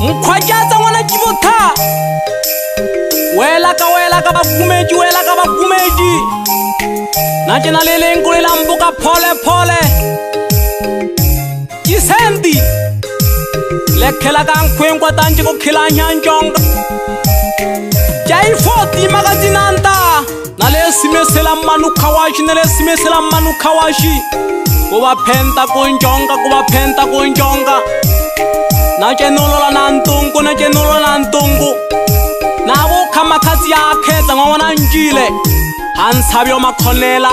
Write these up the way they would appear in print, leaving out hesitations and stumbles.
Mkhwatyatsa ngwana Jibotha wela ka bakumedi na tjena le leng ko le lamboka phole Kisendi lekhela ka nkhwenkwa tanje ko khilanya njonga Jai 40 magazinanta na le simesela manu khawashi kuba phenta ko njonga na tjenolola na ntungu na go khamakhatsi ya khetsa ngwana njile hansabyo makhonela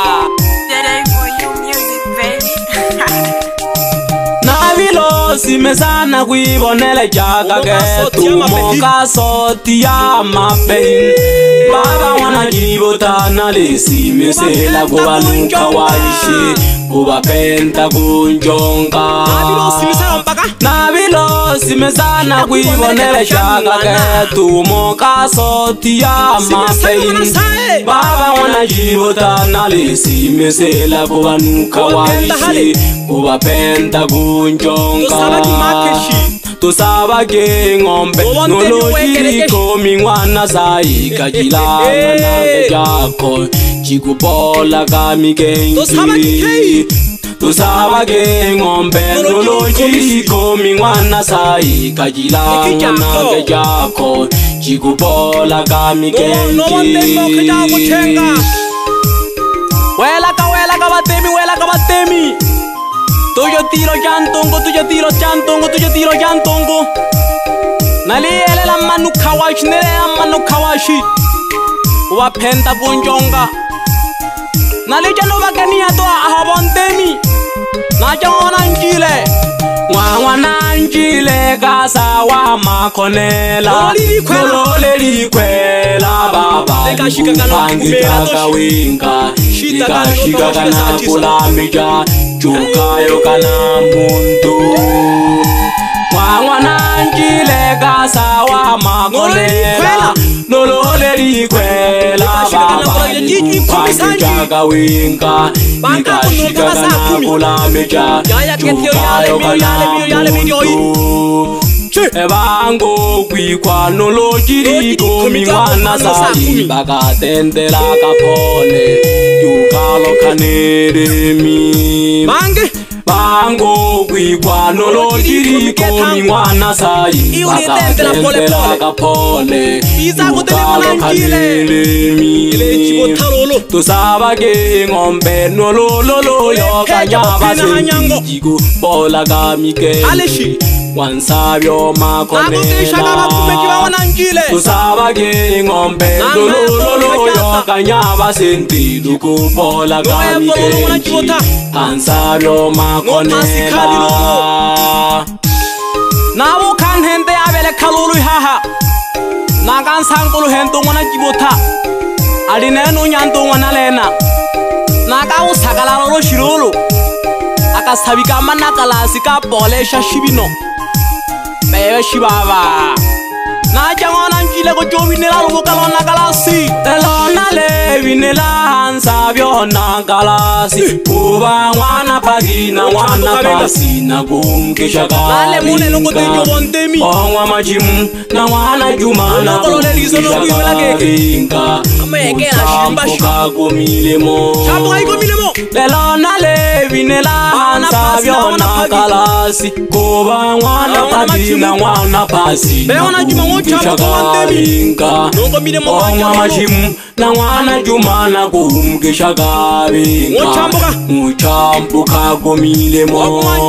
Navilo simesana kuibonele jaga ke tumoka soti ya mapein Baba ngwana Jibotha na le simesela kuba nukhawashi kuba phenta kunjonga Navilo simesana kuibonele jaga ke tumoka soti ya mapein Baba ngwana Jibotha na le simesela kuba nukhawashi kuba phenta kunjonga Tosaba ke ngombe nolojiko mingwana saika jilana na jako Chikupola kamikenji Tosaba ke ngombe nolojiko mingwana saika jilana na jako Chikupola kamikenji Wela ka batemi Tuyo tiro jantongo Naliele la manu khawashi Uwa phenta kunjonga Nalija no bakania to ahabondemi Naja ngwana njile kasa wa makonela Nolole likwela baba Pangi taka winga Shika kana kulamija Chukayo kana muntu Ngwana njile kasa wa makonela Nolole likwela baba Pangi taka winga Shika kana kulamija Chukayo kana muntu Ebango kwikwa nolojiriko mingwana sayi bakatendela kapole Yukalo kaneremi Bango kwikwa nolojiriko mingwana sayi bakatendela kapole Yukalo kaneremi Tosaba ke ngombe nolololo yokanyaba sendijigo Bola kamikendi Wansabyo makonela Tosaba ke ngombe nolololo yokanyaba sendijigo Bola kamikendi Wansabyo makonela Nabu kan hente abele kalulu haha Nakan sankulu hento ngwana Jibotha Alinenu nyanto ngwana lena Naka usakala lolo shirolo Akasabika manakala sika polesha shibino Bebe shibaba Naja ngwana njile ko jobinela lugo kalona kalasi Elona levinela hansabyo na kalasi Kuba ngwana pagina ngwana pasina kumkisha kasi Nale mune lugo tejo bontemi Ongwa majimu na ngwana jumana kumkisha karinga Uchampuka kumilemo Elona levinela hansabyo na kalasi Kuba ngwana pagina ngwana pasina kumkisha karinga Ongwa majimu na ngwana jumana kumkisha karinga Uchampuka kumilemo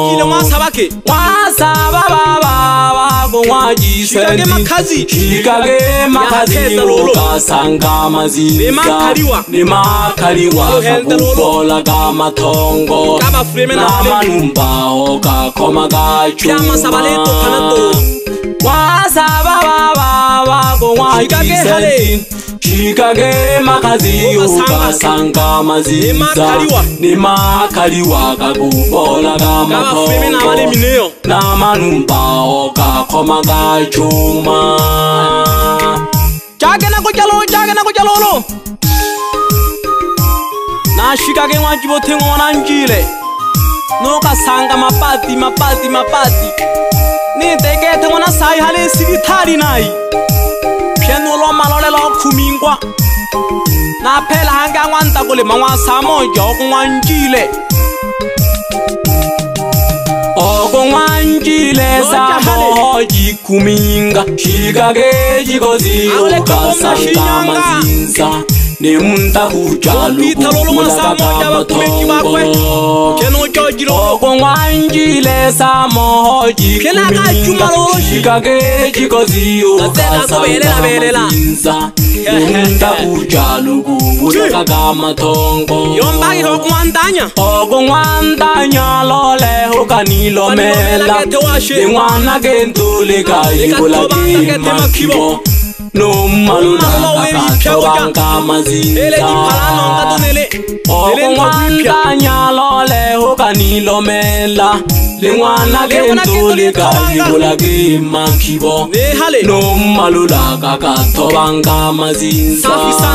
Wasaba baba kumwajisendi Shikage makazi ukasanga maziza Nimakaliwa kakupola kama tongo Na manumba kakoma gachuma Wasaba baba kumwajisendi Shikage makazi ukasanga maziza Nimakaliwa kakupola kama tongo Na manumba kakoma gachuma Jagena kujalolo Na shikage ngwana Jibotha ngwana njile Nuka sanga mapati Ni tekete ngwana sai hale sigithari nai piano lo malole lo khumingwa na phela hanga ngwanta kole mangwa samo jo ngwanjile ngwanjile samo jikuminga shikage jikozi ukasanga mazinza Nemunda hujalu mulaka ngwanjile samo jikuminga shikage jikozi ukasanga mazinza Nemunda hujalu mulaka matongo Yombagi ngwandanya ngwandanya lole hukanilo mela Ngwana gentule kai bulaki makibo No malula kakatobanga mazinza ngwandanya lole hukanilo mela Ngwana gentule kai bulaki makibo No malula kakatobanga mazinza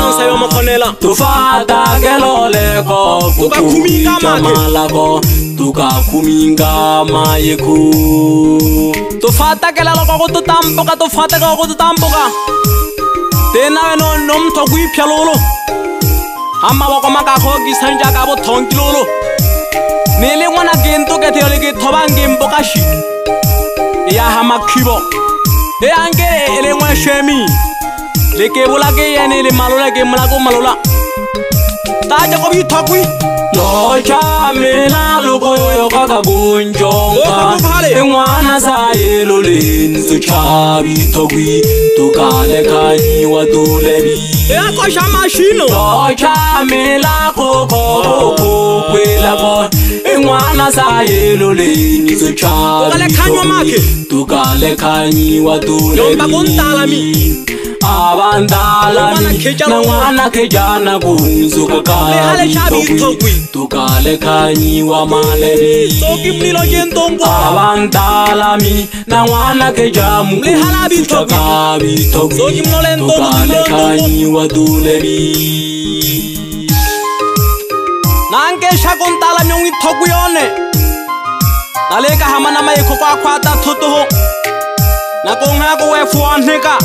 Tufata gelole ko kukuja malako Tukakuminga mayeku Tufata gelalo ko tutampoka Tufata ko tutampoka Tena no nom to gwipya lolo Amma wako makako gisanja kabo tonki lolo Nele ngwana gento ke teole ke thobange mboka shi Ya hama kibo E ange ele ngwa shemi Le ke bola ke yene le malola ke mlako malola Taja ko bi thokwi Lo chamela logo yo kaka gunjonga Ngwana sa yelo lenzo chabi thokwi Tukale kanyi wa tulebi Eko shama shino Lo chamela koko kwela ko Ngwana sa yelo lenzo chabi Tukale kanyi wa make Tukale kanyi wa tulebi Yomba kuntalami Abandalami na ngwana kejana kunzuka kali Tukale kanyi wa malebi Abandalami na ngwana kejamu kunzuka kali Tukale kanyi wa tulebi Nange shakuntala nyongi toku yone Naleka hamana maiko kwa kwata tutuho Nakonga kuwe fuaneka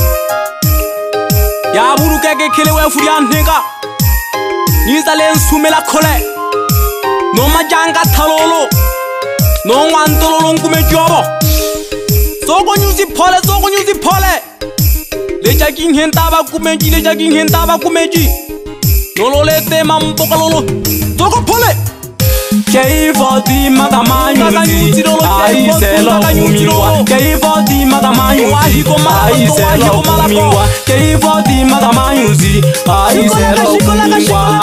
Ya buru keke kele we furian nega Niza len sumela kole No majanga talolo No wantololo ngume jobo Soko nyuzi pole Leja king hentaba kumeji No lo lete mamboka lolo Soko pole Keifoti magamanyuzi Aiselo kumiwa Keifoti magamanyuzi Aiselo kumiwa Keifoti magamanyuzi Aiselo kumiwa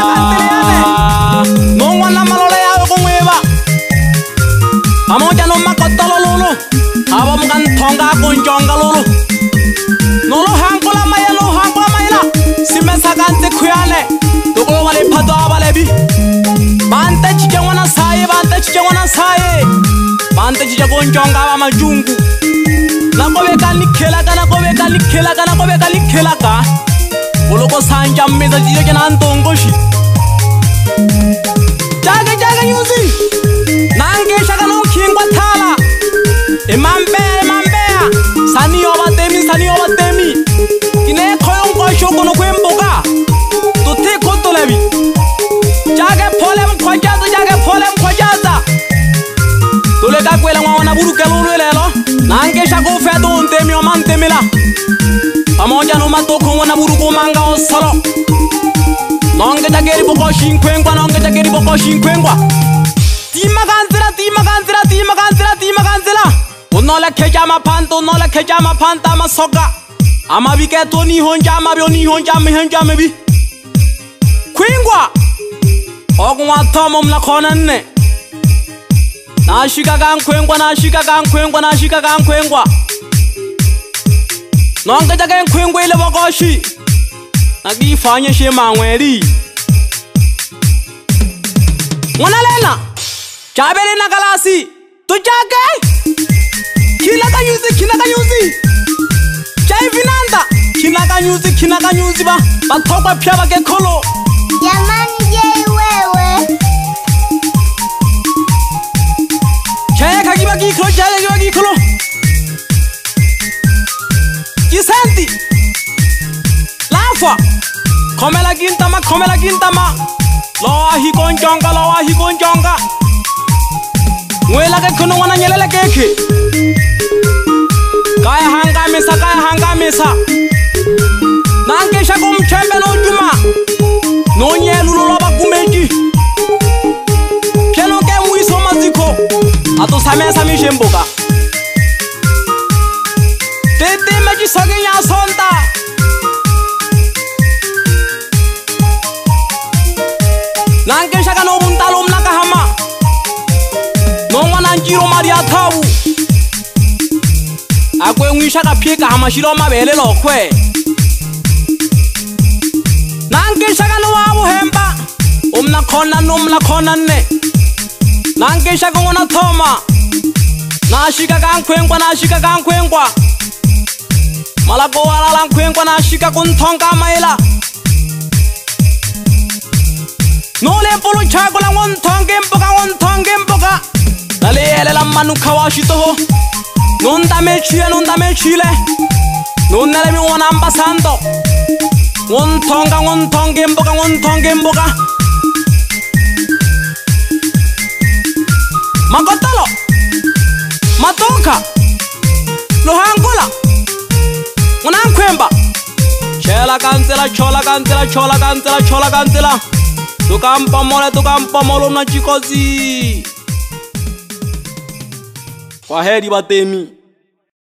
No wana malole yawe kumweba Amoja no makotolo lolo Abo mkantonga kunjonga lolo Nolo hankola mayela Simesa kante kuyane Tukolo wale pato abalebi Bante chiche ngwana saye Bante chiche konjonga wa majungu Nakobeka nikhelaka Uloko sanja mmeza chiche kena ntongoshi Jage nyuzi Nange shaka no kingwa thala Imambea Sani obatemi Kine koyo nkosho kono kwemboka Tute koto lebi Jage pole mkwajaza Tuleka kwela mwana buruke lulwelelo Nange shako feto untemi omantemila Pamoja no matoko mwana buruko manga osolo Nonge jageri boko shinkwengwa Tima kanzira Unola keja mapanta masoga Ama biketo ni honja mebi Kwingwa Ogwa tomo mlakona nne Nashika gankwengwa Nonge jage nkwengwa ile bokoshi Nagifanye shema ngweli Mwana lena Chabele na galasi Tujage Kina kanyuzi Chai vinanda Kina kanyuzi ba Batokwa pia bake kolo Jamani je wewe Chai kagiba gikolo fwa khomela kintama lowa hi konjonga ngwela ke khono ngwana nyelela keke kaya hangamisa nankesha kumchembe no juma no nyelu lo bakumeti kelo ke muiso maziko ato samesa mishemboka tete maji soge ya sonta nankesha kano buntalum nakahama no ngwana njiro maria thawu akwe ngwisha ka phika hama shilo mabele lokwe nankesha kano wa hemba umna khona ne nankesha ngona thoma nashika kankhwengwa malako wala lankhwengwa nashika kunthonga maila nole polo chako la ngonthonge mboka dale la manu khawashito ho nonda mechile nonele mi wona ambasando ngonthonge mboka makotalo matoka lohangula unankhwemba chola kantsela tukampamolo na chikozi kwaheri batemi.